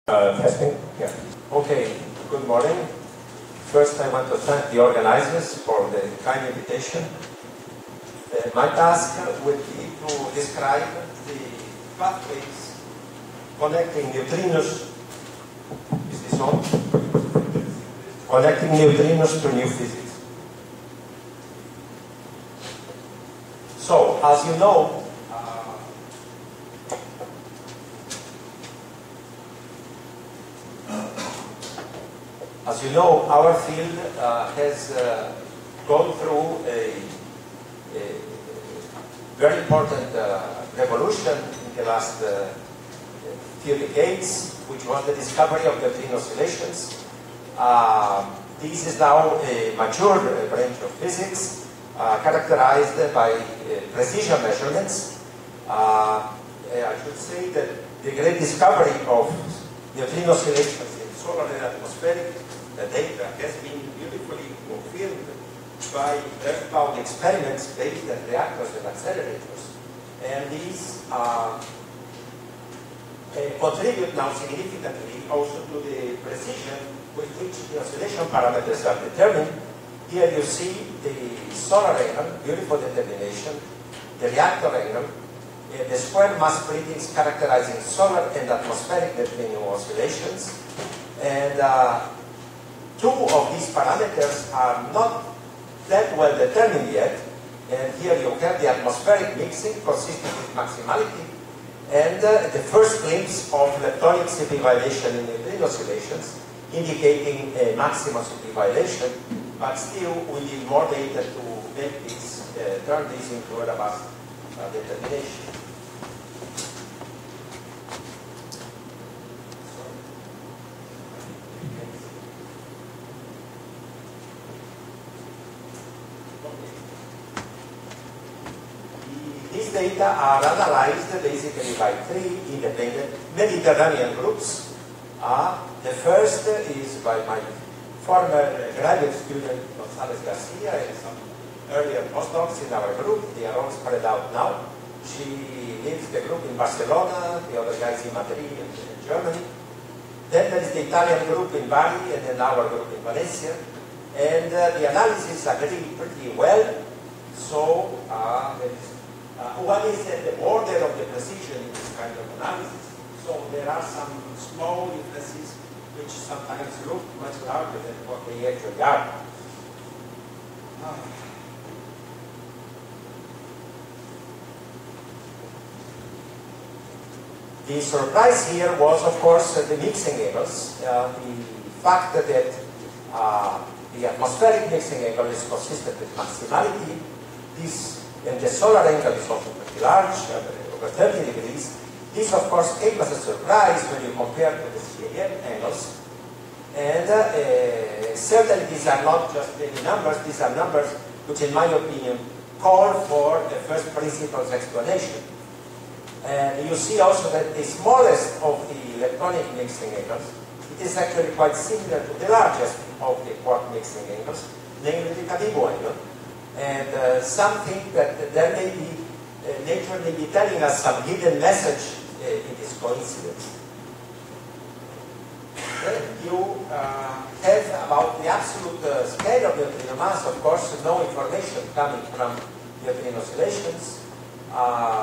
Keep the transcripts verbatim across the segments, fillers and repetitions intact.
Uh, testing? Yeah. Okay, good morning. First, I want to thank the organizers for the kind invitation. Uh, my task would be to describe the pathways connecting neutrinos. Is this on? Connecting neutrinos to new physics. So, as you know, As you know, our field uh, has uh, gone through a, a very important uh, revolution in the last uh, few decades, which was the discovery of neutrino oscillations. Uh, this is now a mature branch of physics, uh, characterized by uh, precision measurements. Uh, I should say that the great discovery of neutrino oscillations in solar and atmospheric the data has been beautifully confirmed by earthbound experiments based on reactors and accelerators. And these uh, uh, contribute now significantly also to the precision with which the oscillation parameters are determined. Here you see the solar angle, beautiful determination, the reactor angle, uh, the square mass splittings characterizing solar and atmospheric neutrino oscillations, and uh, two of these parameters are not that well determined yet, and here you have the atmospheric mixing consistent with maximality, and uh, the first glimpse of leptonic C P violation in neutrino oscillations, indicating a maximum C P violation, but still we need more data to make this, uh, turn this into a robust uh, determination. These data are analyzed basically by three independent Mediterranean groups. Uh, the first is by my former graduate student González Garcia and some earlier postdocs in our group. They are all spread out now. She leads the group in Barcelona, the other guys in Madrid and in Germany. Then there is the Italian group in Bari, and then our group in Valencia. And uh, the analysis agree pretty well. So uh, there is Uh, what is uh, the order of the precision in this kind of analysis? So there are some small differences which sometimes look much larger than what they actually are. Uh. The surprise here was, of course, uh, the mixing angles. Uh, the fact that uh, the atmospheric mixing angle is consistent with maximality. This And the solar angle is also pretty large, uh, over thirty degrees. This, of course, came as a surprise when you compare to the C A M angles. And uh, uh, certainly these are not just any numbers, these are numbers which, in my opinion, call for the first principles explanation. And you see also that the smallest of the electronic mixing angles, it is actually quite similar to the largest of the quark mixing angles, namely the Cabibbo angle. And uh, some think that there may be, uh, nature may be telling us some hidden message uh, in this coincidence. Then you uh, have about the absolute uh, scale of neutrino mass, of course, no information coming from neutrino oscillations. Uh,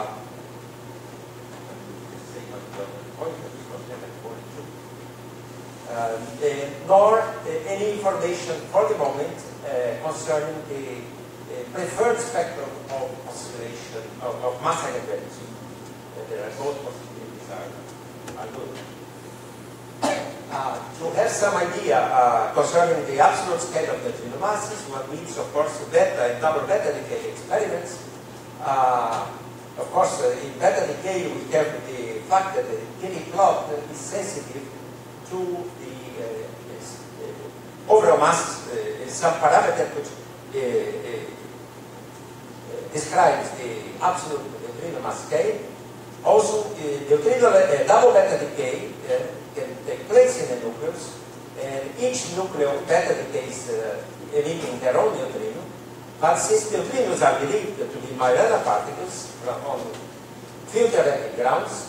uh, nor uh, any information for the moment uh, concerning the Uh, preferred spectrum of oscillation, of, of mass energy. Uh, there are both possibilities are, are good. Uh, to have some idea uh, concerning the absolute scale of neutrino masses, one needs, of course, beta and double beta decay experiments. Uh, of course, uh, in beta decay, we have the fact that the Gini plot is sensitive to the uh, is, uh, overall mass, uh, some parameter which uh, uh, describes the absolute neutrino mass scale. Also, uh, neutrino uh, double beta decay uh, can take place in a nucleus, and each nucleon beta decays uh, emitting their own neutrino. But since neutrinos are believed to be Majorana particles on filtered grounds,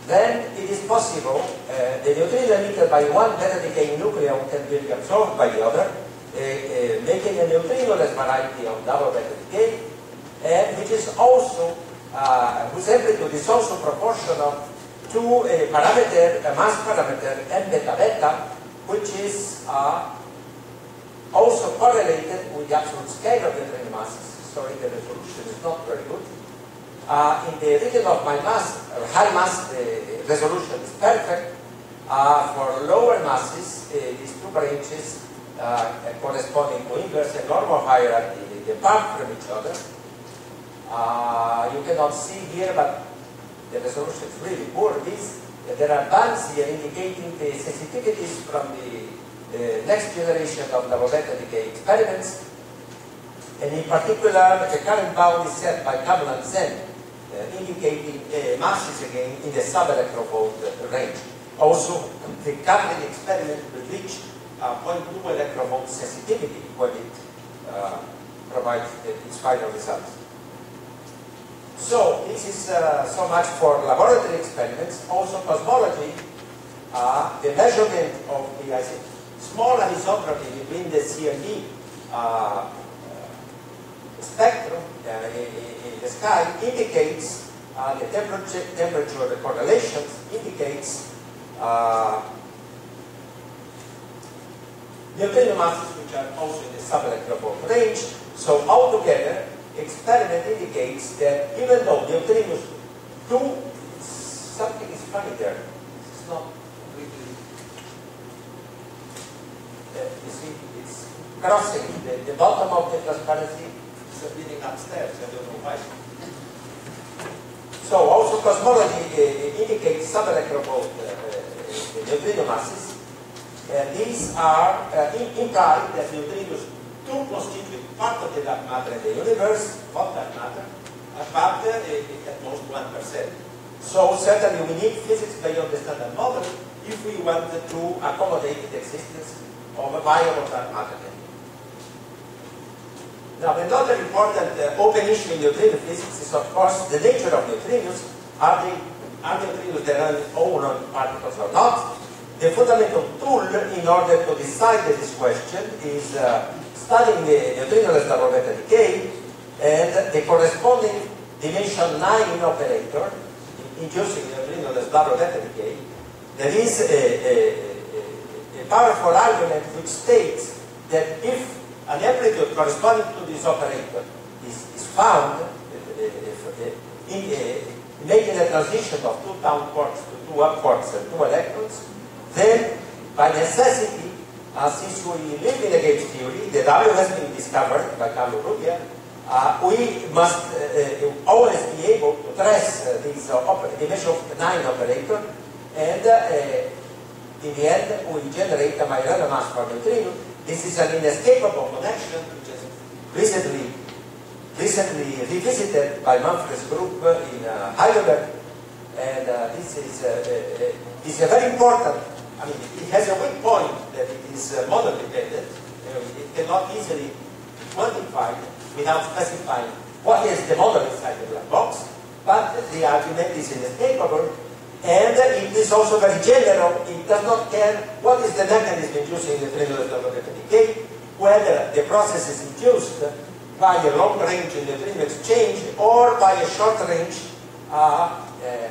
then it is possible uh, the neutrino emitted by one beta-decaying nucleon can be absorbed by the other, uh, uh, making a neutrinoless variety of double beta-decay, and which is also, uh, whose amplitude is also proportional to a parameter, a mass parameter, m beta-beta, which is uh, also correlated with the absolute scale of the neutrino masses. Sorry, the resolution is not very good. Uh, in the region of my mass, uh, high mass, the uh, resolution is perfect. Uh, for lower masses, uh, these two branches uh, corresponding to inverse and normal hierarchy, they depart from each other. Uh, you cannot see here, but the resolution is really poor. These, uh, there are bands here indicating the sensitivities from the uh, next generation of double beta decay experiments. And in particular, the current bound is set by Kabul and Zen, Uh, indicating uh, masses again in the sub-electron-volt uh, range. Also, the coupling experiment will reach uh, zero point two electron volt sensitivity when it uh, provides its final results. So, this is uh, so much for laboratory experiments. Also, cosmology, uh, the measurement of the I say, small anisotropy between the C and D uh, spectrum uh, in, in the sky indicates uh, the temperature, temperature the correlations indicates uh, neutrino masses which are also in the sub-electron volt range. So altogether, experiment indicates that even though neutrinos do, something is funny there. It's not completely, uh, you see, it's crossing the, the bottom of the transparency. Leading upstairs, I don't know why. So also cosmology uh, indicates sub-electron volt uh, uh, neutrino masses. And these are uh, imply that neutrinos do constitute part of the dark matter in the universe, not dark matter, uh, but uh, at most one percent. So certainly we need physics beyond the standard model if we want to accommodate the existence of a viable dark matter. Now, another important uh, open issue in neutrino physics is, of course, the nature of neutrinos. Are, they, are neutrinos their own particles or not? The fundamental tool in order to decide this question is uh, studying the neutrinoless double beta decay and the corresponding dimension nine operator inducing neutrinoless double beta decay. There is a, a, a, a powerful argument which states that if an amplitude corresponding to this operator is, is found uh, uh, in, uh, making a transition of two down quarks to two up quarks and two electrons, then by necessity, uh, since we live in a gauge theory, the W has been discovered by Carlo Rubbia, uh, we must uh, uh, always be able to trace uh, this uh, dimension nine operator, and uh, uh, in the end we generate a Majorana mass for neutrino. This is an inescapable connection which is recently, recently revisited by Manfred's group in uh, Heidelberg, and uh, this is, uh, uh, is a very important, I mean, it has a weak point that it is uh, model dependent. You know, it cannot easily be quantified without specifying what is the model inside the black box, but the argument is inescapable. And it is also very general. It does not care what is the mechanism inducing the neutrino double beta decay, whether the process is induced by a long-range neutrino exchange or by a short-range uh, uh,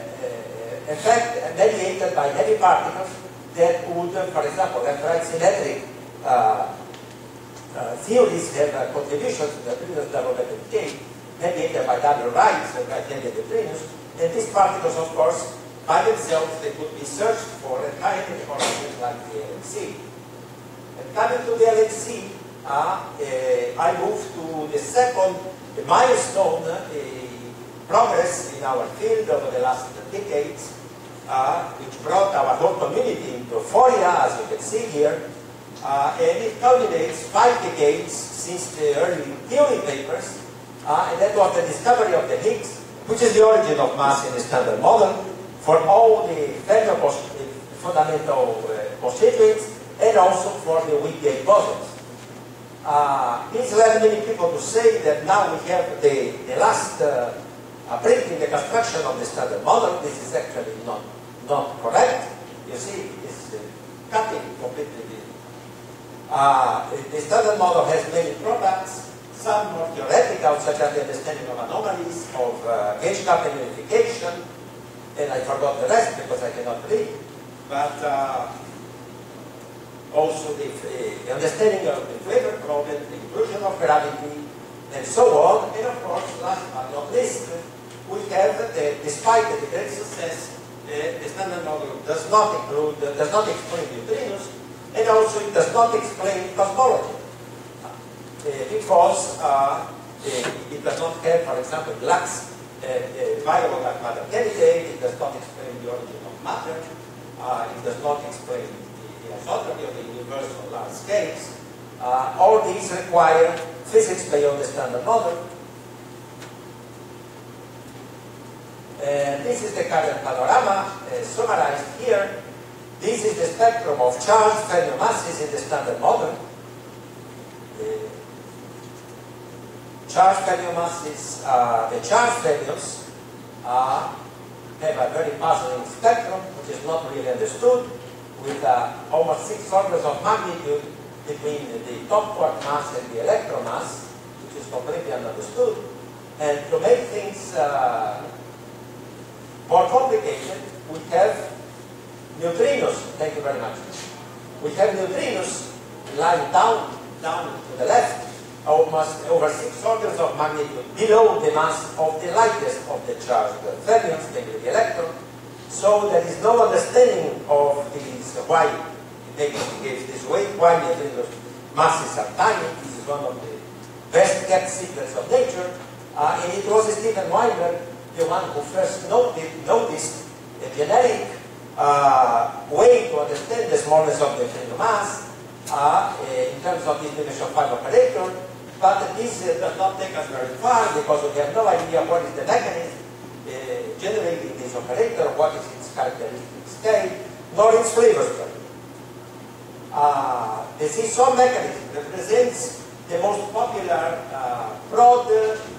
uh, effect mediated by heavy particles that would, for example, left-right symmetric uh, uh, theories have a contribution to the neutrino double beta decay mediated by double rights and right-handed neutrinos. And these particles, of course, by themselves, they could be searched for and hidden for objects like the L H C. And coming to the L H C, uh, uh, I move to the second milestone uh, progress in our field over the last decades, uh, which brought our whole community into euphoria, as you can see here. Uh, and it culminates five decades since the early theory papers, uh, and that was the discovery of the Higgs, which is the origin of mass in the standard model, for all the fundamental uh, constituents, and also for the weak gate bosons. Uh, this led many people to say that now we have the, the last uh, uh, break in the construction of the standard model. This is actually not not correct. You see, it's uh, cutting completely. Uh, the standard model has many products, some more theoretical, such as the understanding of anomalies, of uh, gauge cup unification, and I forgot the rest because I cannot read. But uh, also the, the understanding of the flavor problem, the inclusion of gravity, and so on. And of course, last but not least, we have, uh, despite the great success, uh, the standard model does not include, uh, does not explain neutrinos, and also it does not explain cosmology. Uh, because uh, it does not have, for example, Glack's uh, uh, viable dark matter candidate, it does not explain the origin of matter, uh, it does not explain the, the isotropy of the universe on large scales. Uh, all these require physics beyond the standard model. And this is the current panorama uh, summarized here. This is the spectrum of charged fermion masses in the standard model. Uh, charged fermion masses, uh, the charged fermions uh, have a very puzzling spectrum, which is not really understood, with uh, almost six orders of magnitude between the top quark mass and the electron mass, which is completely understood. And to make things uh, more complicated, we have neutrinos. Thank you very much. We have neutrinos lying down, down to the left, almost over six orders of magnitude below the mass of the lightest of the charged fermions, namely the electron. So there is no understanding of these, why it behaves this way, why neutrinos masses are tiny. This is one of the best kept secrets of nature. Uh, and it was Stephen Weinberg, the one who first noted, noticed a generic uh, way to understand the smallness of the neutrino mass uh, in terms of this dimension five operator. But this uh, does not take us very far because we have no idea what is the mechanism uh, generating this operator, what is its characteristic scale, nor its flavor structure. Uh, the seesaw mechanism represents the most popular uh, broad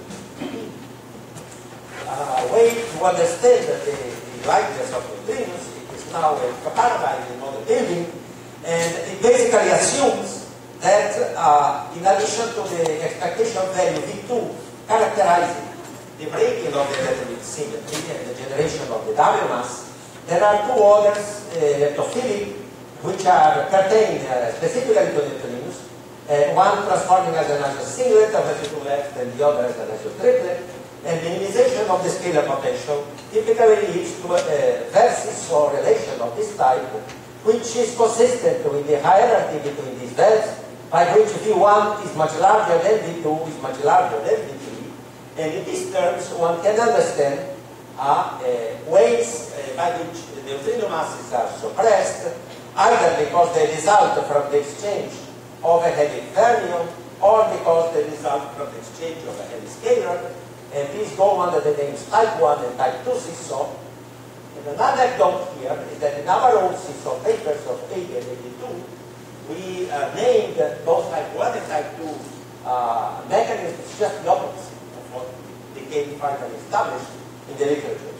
uh, way to understand the, the lightness of neutrinos. It is now a paradigm in model building, and it basically assumes that uh, in addition to the expectation value V two characterizing the breaking of the electrolytic symmetry and the generation of the W mass, there are two others, uh, leptophilic, which are pertain uh, specifically to neutrinos, uh, one transforming as an isosinglet of S two left and the other as an isotriplet, and minimization of the scalar potential typically leads to a versus or relation of this type, which is consistent with the hierarchy between these valves, by which V one is much larger than V two is much larger than V three, and in these terms one can understand uh, uh, ways uh, by which the neutrino masses are suppressed, either because they result from the exchange of a heavy fermion, or because they result from the exchange of a heavy scalar, and these go under the names type one and type two seesaw. And another anecdote here is that in our own seesaw papers of eighty and eighty-two, we uh, named both type one and type two uh, mechanisms just the opposite of what became finally established in the literature.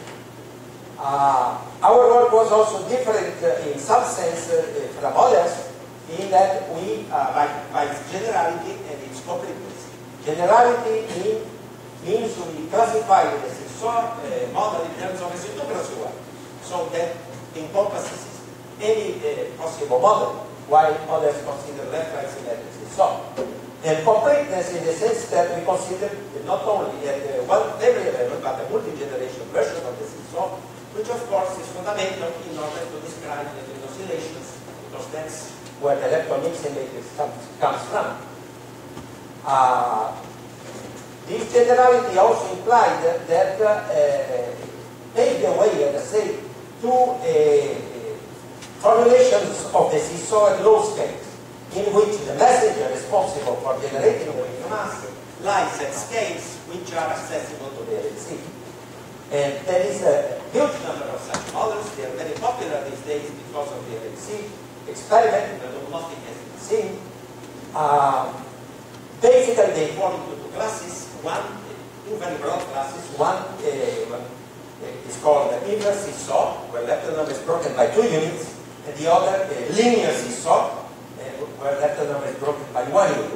Uh, our work was also different uh, in some sense uh, from others, in that we, uh, by, by its generality and its completeness. Generality mean, means we classify the seesaw uh, model in terms of a C two plus one, so that encompasses any uh, possible model, while others consider left-right symmetric seesaw. And completeness in the sense that we consider not only uh, one every level, but a multi-generation version of the seesaw, which of course is fundamental in order to describe the oscillations, because that's where the electron mixing matrix comes, comes from. Uh, this generality also implied that, that uh, paved the way, let us say, to uh, formulations of the seesaw at low scales, in which the messenger responsible for generating the mass lies at scales which are accessible to the L H C. And there is a huge number of such models. They are very popular these days because of the L H C experiment, the diagnostic has been seen. Uh, basically, they fall into two classes, one, two very broad classes. One, uh, is called the inverse seesaw, where lepton number is broken by two units, and the other uh, linear seesaw, uh, where lepton number is broken by one unit.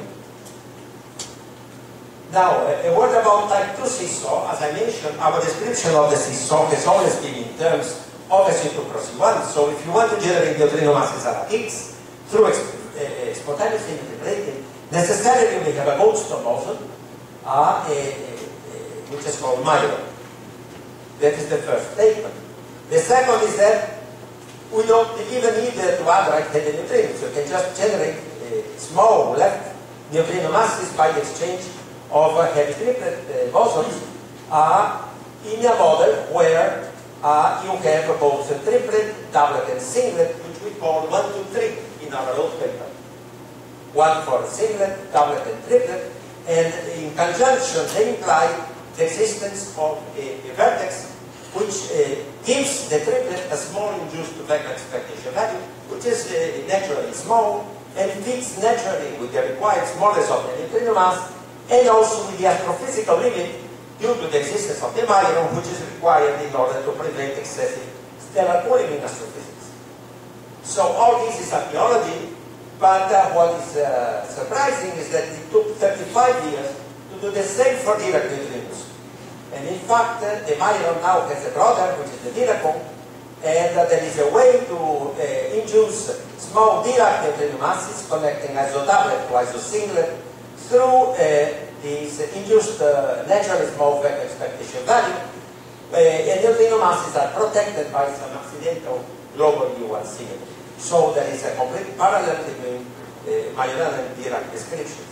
Now, a word about type two seesaw. As I mentioned, our description of the seesaw has always been in terms of S U two crossing one. So if you want to generate neutrino masses at X through uh, spontaneously integrating, necessarily we have a Goldstone boson, uh, uh, uh, which is called Majorov. That is the first statement. The second is that we don't even need uh, to add right-handed neutrinos. You can just generate uh, small left neutrino masses by the exchange of uh, heavy triplet uh, bosons uh, in a model where uh, you have both a triplet, doublet, and singlet, which we call one, two, three in our old paper. One for singlet, doublet, and triplet, and in conjunction they imply the existence of a, a vertex which uh, gives the triplet a small induced vector expectation value, which is uh, naturally small and fits naturally with the required smallness of the neutrino mass, and also with the astrophysical limit due to the existence of the Majorov, which is required in order to prevent excessive stellar cooling in astrophysics. So all this is archaeology, but uh, what is uh, surprising is that it took thirty-five years to do the same for Dirac neutrinos. And in fact, uh, the Majorov now has a brother, which is the Diracon, and uh, there is a way to uh, induce small Dirac neutrino masses connecting isodoublet to isosinglet through uh, these induced uh, naturally small vector expectation value, uh, and neutrino masses are protected by some accidental global U one symmetry. So there is a complete parallel between uh, Majorov and Dirac descriptions.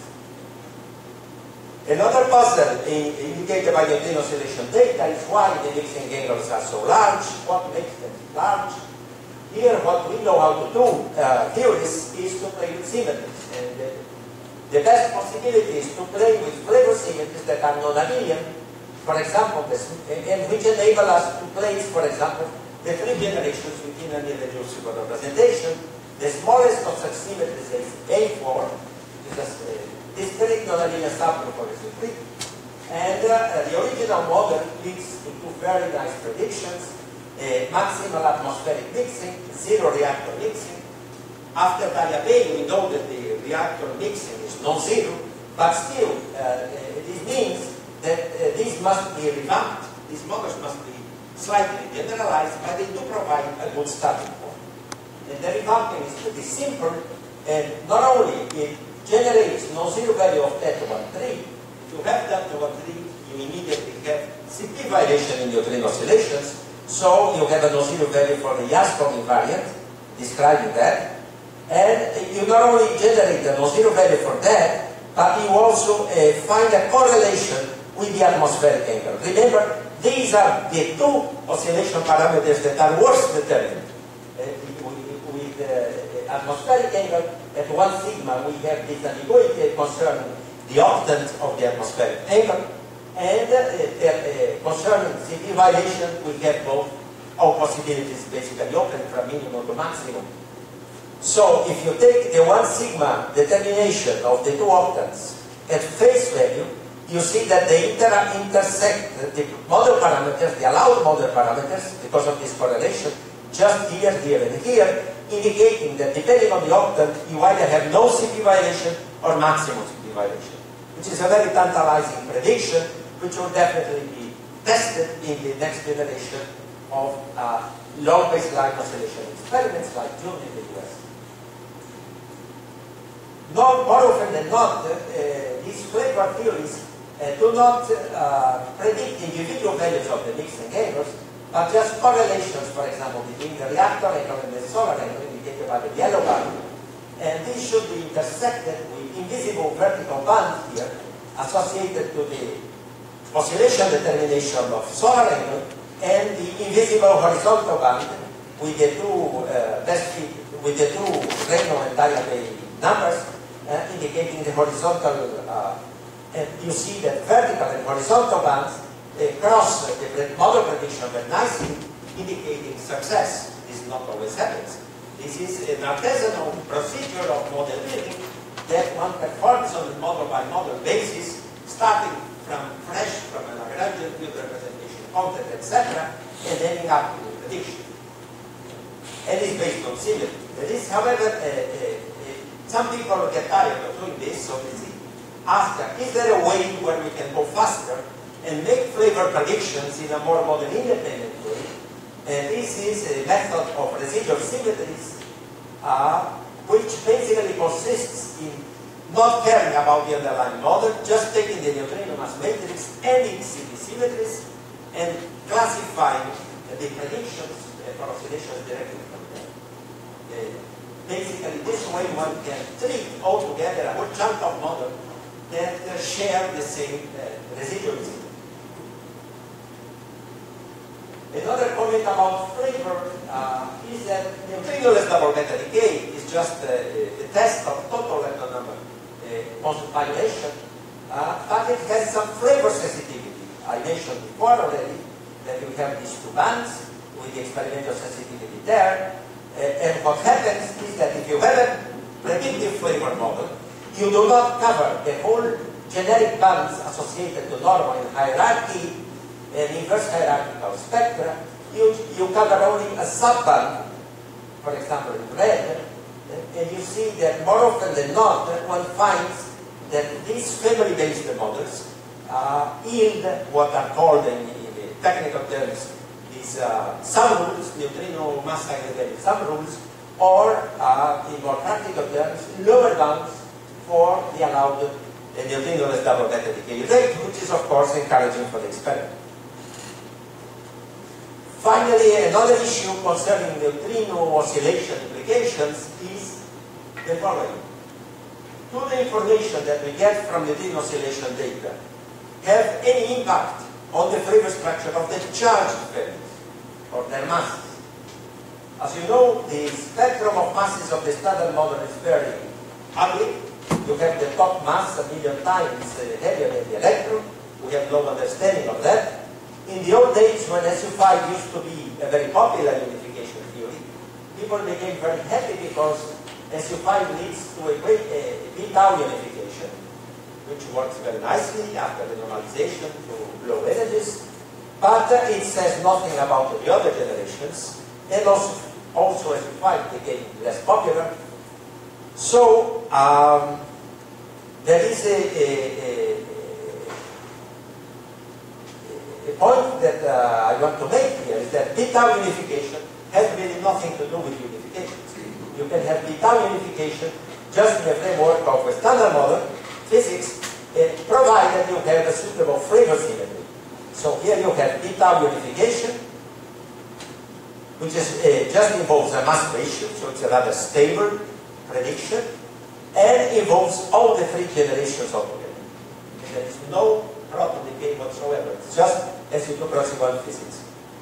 Another puzzle in, indicated by neutrino oscillation data is why the mixing angles are so large, what makes them large. Here what we know how to do, uh, theorists, is to play with symmetries. And, uh, The best possibility is to play with flavor symmetries that are non-abelian, for example, this, and which enable us to place, for example, the three generations within an irreducible representation. The smallest of such symmetries is A four, which is a discrete non-abelian subgroup of S U three, and uh, the original model leads to two very nice predictions: uh, maximal atmospheric mixing, zero reactor mixing. After Diabane, we know that the reactor mixing is non-zero, but still, uh, this means that uh, this must be revamped. These models must be slightly generalized, but they do provide a good starting point. And the revamping is pretty simple, and not only it generates non-zero value of theta one three. If you have theta one three, you immediately have C P violation in neutrino oscillations, so you have a non-zero value for the Yaskov invariant, describing that. And you not only generate a non-zero value for that, but you also uh, find a correlation with the atmospheric angle. Remember, these are the two oscillation parameters that are worst determined. Uh, with uh, atmospheric angle, at one sigma, we have this ambiguity concerning the octant of the atmospheric angle, and uh, uh, concerning C P violation, we have both all possibilities basically open from minimum to maximum. So if you take the one sigma determination of the two octants at face value, you see that they inter intersect the model parameters, the allowed model parameters, because of this correlation, just here, here, and here, indicating that depending on the octant, you either have no C P violation or maximum C P violation, which is a very tantalizing prediction, which will definitely be tested in the next generation of uh, low baseline oscillation experiments like June in the U S. No, more often than not, uh, these flavor theories uh, do not uh, predict individual values of the mixing angles, but just correlations, for example, between the reactor angle and the solar angle indicated by the yellow line. And these should be intersected with invisible vertical bands here associated to the oscillation determination of solar angle and the invisible horizontal band with the two uh, best fit, with the two Reno and Diabane numbers. Uh, indicating the horizontal, uh, and you see that vertical and horizontal bands uh, cross uh, the model prediction very nicely, indicating success. This not always happens. This is an artisanal procedure of model building that one performs on a model-by-model basis, starting from fresh, from a Lagrangian field representation content, et cetera, and ending up with a prediction. And it's based on symmetry. There is, however, uh, uh, uh, some people get tired of doing this, so they ask, is there a way where we can go faster and make flavor predictions in a more model independent way? And this is a method of residual symmetries, uh, which basically consists in not caring about the underlying model, just taking the neutrino mass matrix and its C D symmetries and classifying uh, the predictions uh, for oscillations directly from them. Uh, basically, this way one can treat altogether a whole chunk of models that uh, share the same uh, residual symmetry. Another comment about flavor uh, is that neutrinoless double beta decay is just uh, a test of total electron number constant violation, uh, but it has some flavor sensitivity. I mentioned before already that you have these two bands with the experimental sensitivity there, uh, and what happens is that if you have a predictive flavor model, you do not cover the whole generic bands associated to normal in hierarchy and inverse hierarchical spectra. You, you cover only a subband, for example in red, and you see that more often than not, one finds that these family-based models uh, yield what are called in, in the technical terms these uh, sum rules, neutrino mass aggregate sum rules, or uh, in more practical terms, lower bounds for the allowed uh, neutrinoless double beta decay rate, which is of course encouraging for the experiment. Finally, another issue concerning neutrino oscillation implications is the following. Do the information that we get from neutrino oscillation data have any impact on the flavor structure of the charged families or their masses? As you know, the spectrum of masses of the standard model is very ugly. You have the top mass a million times heavier than the electron. We have no understanding of that. In the old days, when S U five used to be a very popular unification theory, people became very happy because S U five leads to a great uh, p-tau unification, which works very nicely after the normalization to low energies, but uh, it says nothing about the other generations, and also, also S U five became less popular. So, um, there is a, a, a The point that uh, I want to make here is that p-tau unification has really nothing to do with unification. You can have p-tau unification just in the framework of a standard model physics, uh, provided you have a suitable flavor symmetry. So here you have p-tau unification, which is, uh, just involves a mass ratio, so it's a rather stable prediction, and involves all the three generations altogether. And there is no proton decay whatsoever. It's just S U two crossing one physics.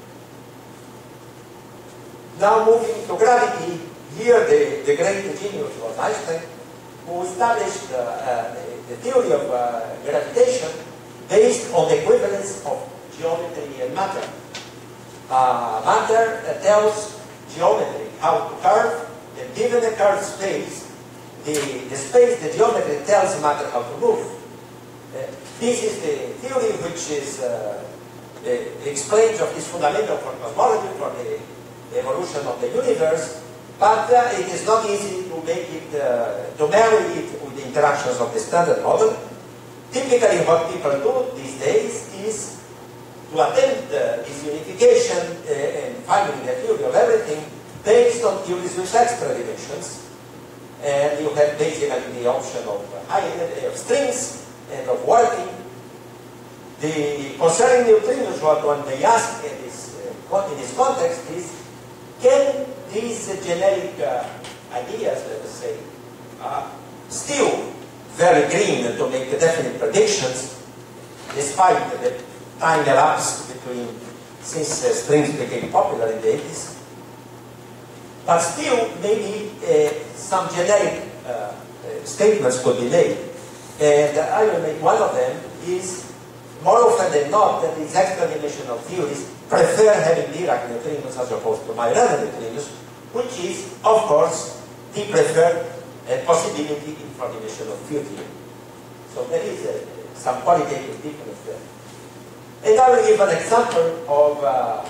Now moving to gravity, here the, the great genius was Einstein, who established uh, uh, the theory of uh, gravitation based on the equivalence of geometry and matter. Uh, matter uh, tells geometry how to curve, and given a curved space, the, the space, the geometry tells matter how to move. Uh, this is the theory which is uh, uh, explains of this fundamental for cosmology, for the evolution of the universe, but uh, it is not easy to make it, uh, to marry it with the interactions of the standard model. Typically what people do these days is to attempt uh, this unification uh, and finding the theory of everything based on theories with extra dimensions. And you have basically the option of high energy of strings and of working. The concerning neutrinos, what one may ask in this, uh, in this context is, can these uh, generic uh, ideas, let us say, uh, still very green to make definite predictions, despite the time elapsed between since uh, strings became popular in the eighties, but still maybe uh, some generic uh, uh, statements could be made. And uh, I will make one of them is, more often than not, that these extra-dimensional theories prefer having Dirac neutrinos as opposed to Majorana neutrinos, which is, of course, the preferred uh, possibility in four-dimensional field theory. So there is uh, some qualitative difference there. And I will give an example of uh,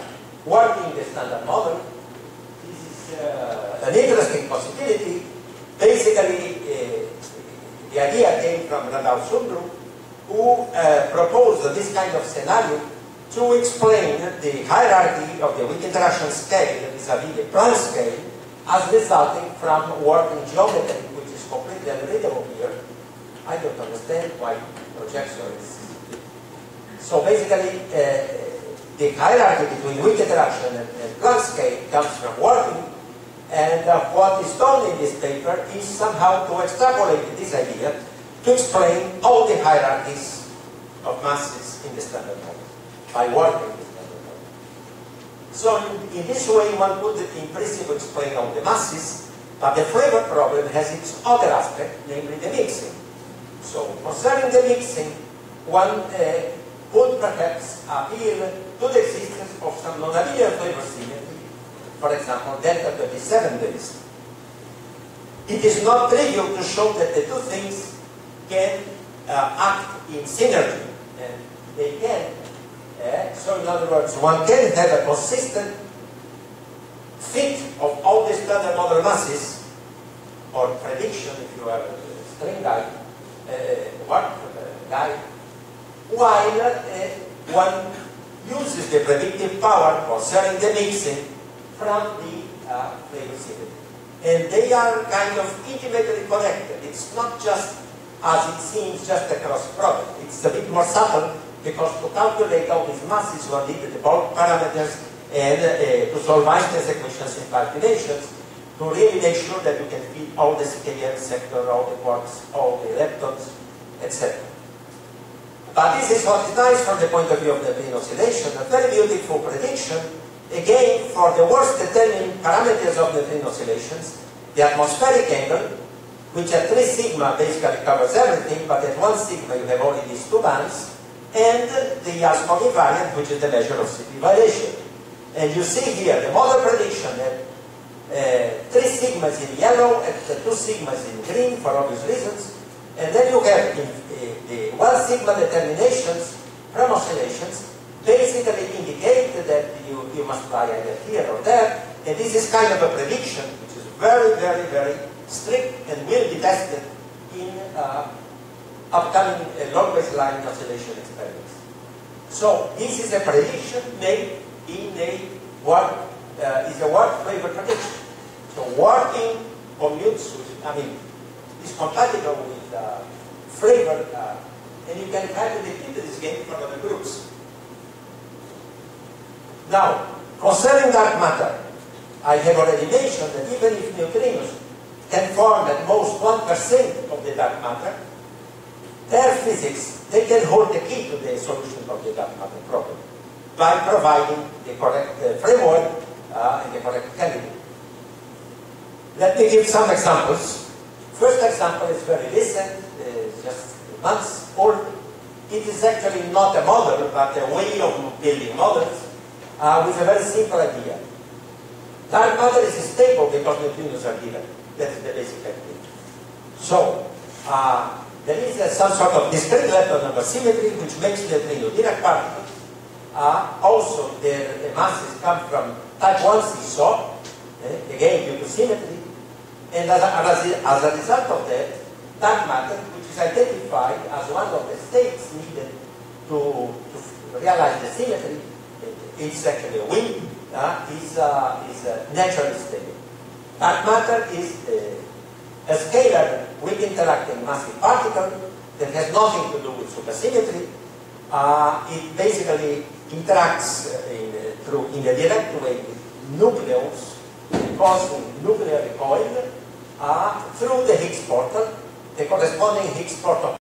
working the Standard Model. This is uh, an interesting possibility. Basically, uh, the idea came from Randall Sundrum, who uh, proposed this kind of scenario to explain the hierarchy of the weak interaction scale vis-a-vis the Planck scale as resulting from working geometry, which is completely unreadable here. I don't understand why projection is. So basically, uh, the hierarchy between weak interaction and, and Planck scale comes from working, and uh, what is done in this paper is somehow to extrapolate this idea to explain all the hierarchies of masses in the Standard Model by working the Standard Model. So in, in this way, one could in principle explain all the masses, but the flavor problem has its other aspect, namely the mixing. So concerning the mixing, one uh, could perhaps appeal to the existence of some nonlinear flavor symmetry, for example, delta twenty-seven based. It is not trivial to show that the two things can uh, act in synergy, and they can. Uh, so in other words, one can have a consistent fit of all the Standard Model masses, or prediction if you have a string guy, uh, work uh, guy, while uh, one uses the predictive power concerning the mixing from the uh, flavor symmetry. And they are kind of intimately connected. It's not just, as it seems, just a cross product. It's a bit more subtle, because to calculate all these masses, one needed the bulk parameters and uh, to solve Einstein's equations in five dimensions to really make sure that you can fit all the C K M sector, all the quarks, all the leptons, et cetera. But this is what is nice from the point of view of the neutrino oscillation, a very beautiful prediction, again, for the worst determining parameters of neutrino oscillations, the atmospheric angle, which at three sigma basically covers everything, but at one sigma you have only these two bands, and the Aspon invariant, which is the measure of C P variation. And you see here the model prediction at uh, three sigmas in yellow and two sigmas in green for obvious reasons. And then you have in, uh, the one sigma determinations from oscillations basically indicate that you, you must lie either here or there. And this is kind of a prediction which is very, very, very strict and will be tested in uh, upcoming uh, long baseline oscillation experiments. So this is a prediction made in a work, uh, is a work flavor prediction. So working commutes, I mean, is compatible with uh, flavor, uh, and you can kind of repeat this game for other groups. Now, concerning dark matter, I have already mentioned that even if neutrinos can form at most one percent of the dark matter, their physics, they can hold the key to the solution of the dark matter problem by providing the correct uh, framework uh, and the correct candidate. Let me give some examples. First example is very recent, uh, just months old. It is actually not a model, but a way of building models uh, with a very simple idea. Dark matter is stable because neutrinos are given. That is the basic idea. So, uh, there is uh, some sort of discrete lepton number symmetry which makes neutrino Dirac particles. Uh, also, their the masses come from type one seesaw, uh, again due to symmetry. And as a, as, a, as a result of that, dark matter, which is identified as one of the states needed to, to realize the symmetry, it's actually a wind, uh, is, uh, is uh, naturally stable. Dark matter is uh, a scalar weak interacting massive particle that has nothing to do with supersymmetry. Uh, it basically interacts uh, in, uh, through, in a direct way with nucleons, causing nuclear recoil uh, through the Higgs portal, the corresponding Higgs portal